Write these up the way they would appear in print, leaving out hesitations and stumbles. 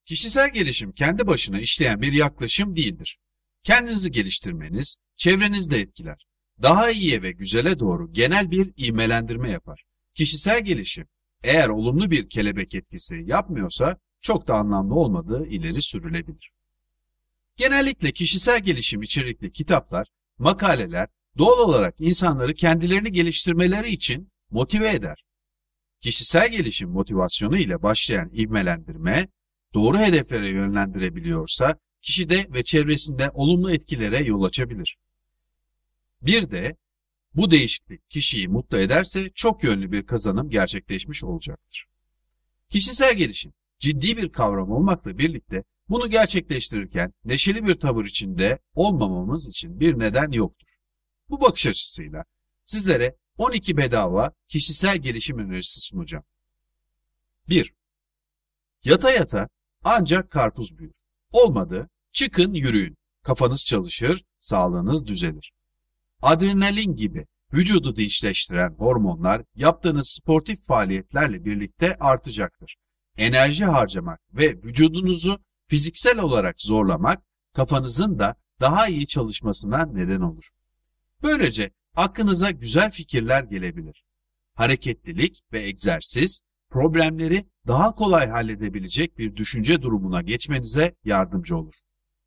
Kişisel gelişim kendi başına işleyen bir yaklaşım değildir. Kendinizi geliştirmeniz, çevrenizi de etkiler. Daha iyiye ve güzele doğru genel bir ivmelendirme yapar. Kişisel gelişim, eğer olumlu bir kelebek etkisi yapmıyorsa, çok da anlamlı olmadığı ileri sürülebilir. Genellikle kişisel gelişim içerikli kitaplar, makaleler, doğal olarak insanları kendilerini geliştirmeleri için motive eder. Kişisel gelişim motivasyonu ile başlayan ivmelendirme, doğru hedeflere yönlendirebiliyorsa, kişide ve çevresinde olumlu etkilere yol açabilir. Bir de bu değişiklik kişiyi mutlu ederse çok yönlü bir kazanım gerçekleşmiş olacaktır. Kişisel gelişim ciddi bir kavram olmakla birlikte bunu gerçekleştirirken neşeli bir tavır içinde olmamamız için bir neden yoktur. Bu bakış açısıyla sizlere 12 bedava kişisel gelişim önerisi sunacağım. 1. Yata yata ancak karpuz büyür. Olmadı, çıkın yürüyün. Kafanız çalışır, sağlığınız düzelir. Adrenalin gibi vücudu dinçleştiren hormonlar yaptığınız sportif faaliyetlerle birlikte artacaktır. Enerji harcamak ve vücudunuzu fiziksel olarak zorlamak kafanızın da daha iyi çalışmasına neden olur. Böylece aklınıza güzel fikirler gelebilir. Hareketlilik ve egzersiz problemleri daha kolay halledebilecek bir düşünce durumuna geçmenize yardımcı olur.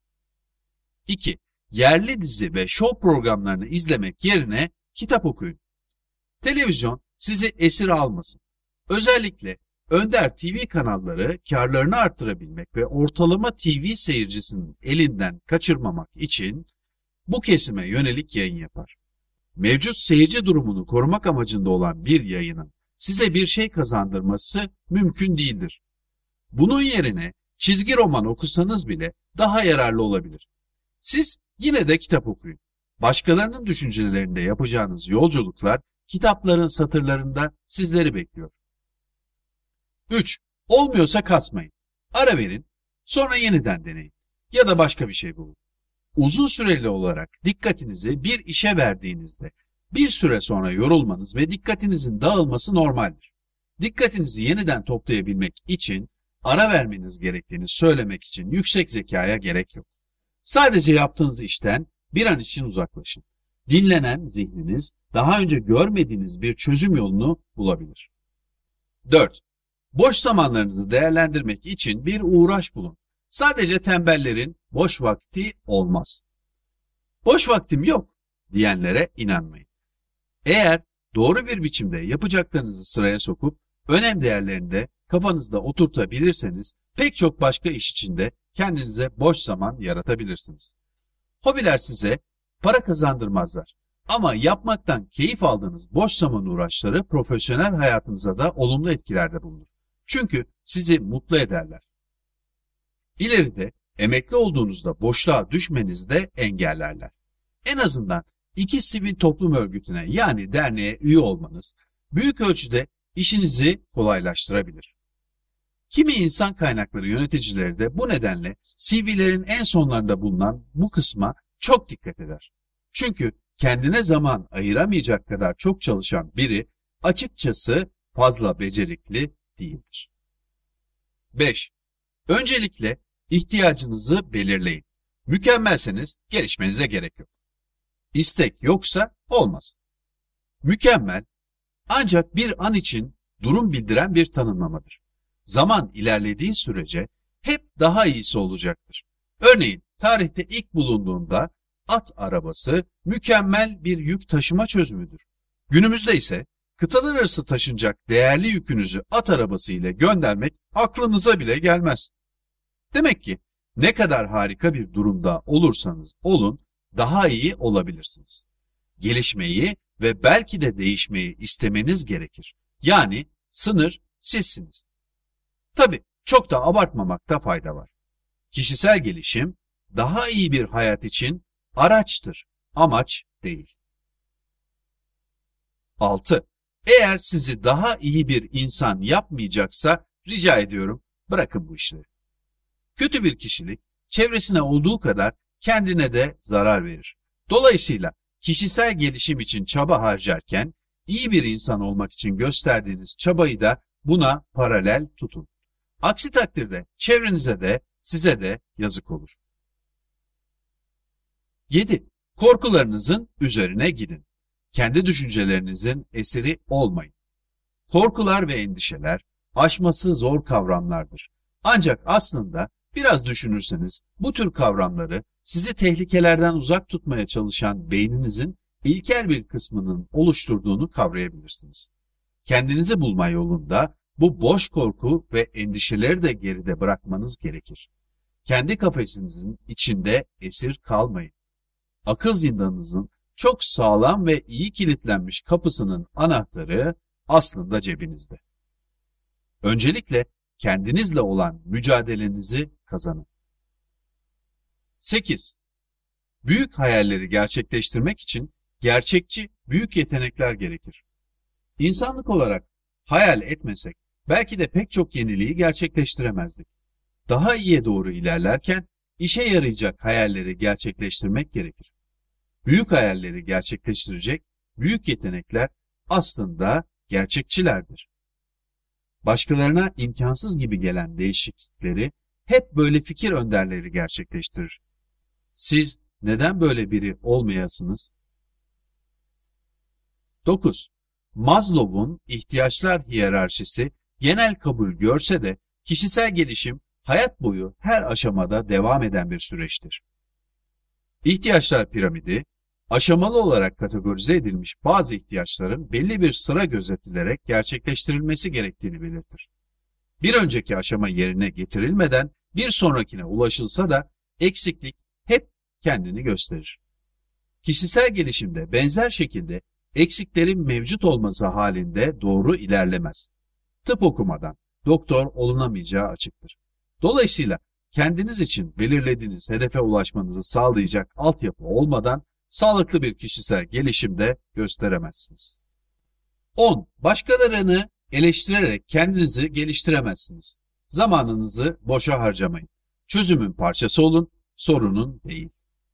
2. Yerli dizi ve show programlarını izlemek yerine kitap okuyun. Televizyon sizi esir almasın. Özellikle önder TV kanalları karlarını artırabilmek ve ortalama TV seyircisinin elinden kaçırmamak için bu kesime yönelik yayın yapar. Mevcut seyirci durumunu korumak amacında olan bir yayının size bir şey kazandırması mümkün değildir. Bunun yerine çizgi roman okusanız bile daha yararlı olabilir. Siz yine de kitap okuyun. Başkalarının düşüncelerinde yapacağınız yolculuklar kitapların satırlarında sizleri bekliyor. 3. Olmuyorsa kasmayın. Ara verin, sonra yeniden deneyin. Ya da başka bir şey bulun. Uzun süreli olarak dikkatinizi bir işe verdiğinizde bir süre sonra yorulmanız ve dikkatinizin dağılması normaldir. Dikkatinizi yeniden toplayabilmek için ara vermeniz gerektiğini söylemek için yüksek zekaya gerek yok. Sadece yaptığınız işten bir an için uzaklaşın. Dinlenen zihniniz daha önce görmediğiniz bir çözüm yolunu bulabilir. 4. Boş zamanlarınızı değerlendirmek için bir uğraş bulun. Sadece tembellerin boş vakti olmaz. Boş vaktim yok diyenlere inanmayın. Eğer doğru bir biçimde yapacaklarınızı sıraya sokup önem değerlerini de kafanızda oturtabilirseniz pek çok başka iş içinde kendinize boş zaman yaratabilirsiniz. Hobiler size para kazandırmazlar ama yapmaktan keyif aldığınız boş zaman uğraşları profesyonel hayatınıza da olumlu etkilerde bulunur. Çünkü sizi mutlu ederler. İleride emekli olduğunuzda boşluğa düşmenizi de engellerler. En azından 2 sivil toplum örgütüne yani derneğe üye olmanız büyük ölçüde işinizi kolaylaştırabilir. Kimi insan kaynakları yöneticileri de bu nedenle CV'lerin en sonlarında bulunan bu kısma çok dikkat eder. Çünkü kendine zaman ayıramayacak kadar çok çalışan biri açıkçası fazla becerikli değildir. 5. Öncelikle ihtiyacınızı belirleyin. Mükemmelseniz gelişmenize gerek yok. İstek yoksa olmaz. Mükemmel ancak bir an için durum bildiren bir tanımlamadır. Zaman ilerlediği sürece hep daha iyisi olacaktır. Örneğin tarihte ilk bulunduğunda at arabası mükemmel bir yük taşıma çözümüdür. Günümüzde ise kıtalar arası taşınacak değerli yükünüzü at arabası ile göndermek aklınıza bile gelmez. Demek ki ne kadar harika bir durumda olursanız olun daha iyi olabilirsiniz. Gelişmeyi ve belki de değişmeyi istemeniz gerekir. Yani sınır sizsiniz. Tabii çok da abartmamakta fayda var. Kişisel gelişim daha iyi bir hayat için araçtır, amaç değil. 6. Eğer sizi daha iyi bir insan yapmayacaksa rica ediyorum bırakın bu işleri. Kötü bir kişilik çevresine olduğu kadar kendine de zarar verir. Dolayısıyla kişisel gelişim için çaba harcarken iyi bir insan olmak için gösterdiğiniz çabayı da buna paralel tutun. Aksi takdirde çevrenize de size de yazık olur. 7. Korkularınızın üzerine gidin. Kendi düşüncelerinizin esiri olmayın. Korkular ve endişeler aşması zor kavramlardır. Ancak aslında biraz düşünürseniz bu tür kavramları sizi tehlikelerden uzak tutmaya çalışan beyninizin ilkel bir kısmının oluşturduğunu kavrayabilirsiniz. Kendinizi bulma yolunda bu boş korku ve endişeleri de geride bırakmanız gerekir. Kendi kafesinizin içinde esir kalmayın. Akıl zindanınızın çok sağlam ve iyi kilitlenmiş kapısının anahtarı aslında cebinizde. Öncelikle kendinizle olan mücadelenizi kazanın. 8. Büyük hayalleri gerçekleştirmek için gerçekçi, büyük yetenekler gerekir. İnsanlık olarak hayal etmesek belki de pek çok yeniliği gerçekleştiremezdik. Daha iyiye doğru ilerlerken işe yarayacak hayalleri gerçekleştirmek gerekir. Büyük hayalleri gerçekleştirecek büyük yetenekler aslında gerçekçilerdir. Başkalarına imkansız gibi gelen değişiklikleri hep böyle fikir önderleri gerçekleştirir. Siz neden böyle biri olmayasınız? 9. Maslow'un ihtiyaçlar hiyerarşisi genel kabul görse de kişisel gelişim hayat boyu her aşamada devam eden bir süreçtir. İhtiyaçlar piramidi, aşamalı olarak kategorize edilmiş bazı ihtiyaçların belli bir sıra gözetilerek gerçekleştirilmesi gerektiğini belirtir. Bir önceki aşama yerine getirilmeden bir sonrakine ulaşılsa da eksiklik hep kendini gösterir. Kişisel gelişimde benzer şekilde eksiklerin mevcut olması halinde doğru ilerlemez. Tıp okumadan doktor olunamayacağı açıktır. Dolayısıyla kendiniz için belirlediğiniz hedefe ulaşmanızı sağlayacak altyapı olmadan sağlıklı bir kişisel gelişimde gösteremezsiniz. 10. Başkalarını eleştirerek kendinizi geliştiremezsiniz. Zamanınızı boşa harcamayın. Çözümün parçası olun, sorunun değil.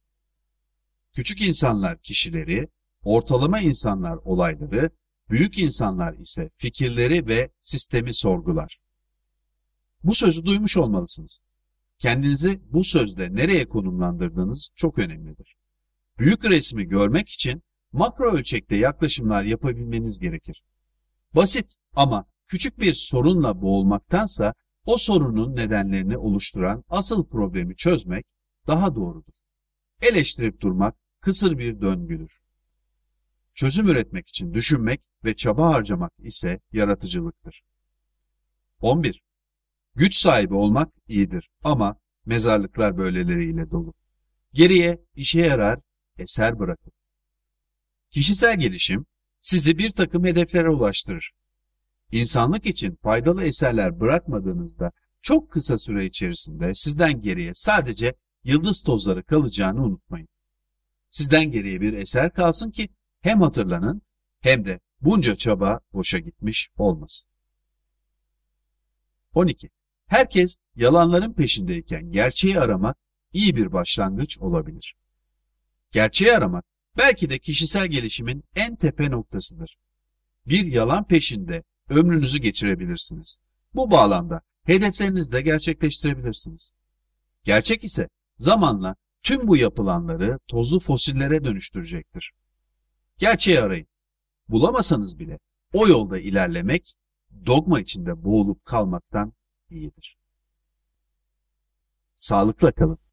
Küçük insanlar kişileri, ortalama insanlar olayları, büyük insanlar ise fikirleri ve sistemi sorgular. Bu sözü duymuş olmalısınız. Kendinizi bu sözle nereye konumlandırdığınız çok önemlidir. Büyük resmi görmek için makro ölçekte yaklaşımlar yapabilmeniz gerekir. Basit ama küçük bir sorunla boğulmaktansa o sorunun nedenlerini oluşturan asıl problemi çözmek daha doğrudur. Eleştirip durmak kısır bir döngüdür. Çözüm üretmek için düşünmek ve çaba harcamak ise yaratıcılıktır. 11. Güç sahibi olmak iyidir ama mezarlıklar böyleleriyle dolu. Geriye işe yarar eser bırakın. Kişisel gelişim sizi bir takım hedeflere ulaştırır. İnsanlık için faydalı eserler bırakmadığınızda çok kısa süre içerisinde sizden geriye sadece yıldız tozları kalacağını unutmayın. Sizden geriye bir eser kalsın ki hem hatırlanın hem de bunca çaba boşa gitmiş olmasın. 12. Herkes yalanların peşindeyken gerçeği aramak iyi bir başlangıç olabilir. Gerçeği aramak belki de kişisel gelişimin en tepe noktasıdır. Bir yalan peşinde ömrünüzü geçirebilirsiniz. Bu bağlamda hedeflerinizi de gerçekleştirebilirsiniz. Gerçek ise zamanla tüm bu yapılanları tozlu fosillere dönüştürecektir. Gerçeği arayın. Bulamasanız bile o yolda ilerlemek dogma içinde boğulup kalmaktan iyidir. Sağlıkla kalın.